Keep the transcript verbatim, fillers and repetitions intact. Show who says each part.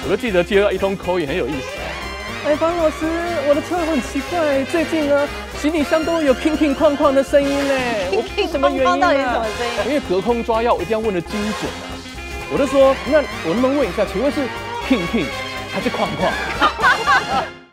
Speaker 1: 我就记得接到一通口音很有意思。哎，方老师，我的车很奇怪，最近呢，行李箱都有乒乒哐哐的声音呢。我什么原因
Speaker 2: 到底是什么声音？
Speaker 1: 因为隔空抓药，我一定要问的精准啊。我就说，那我能不能问一下，请问是乒乒还是哐哐？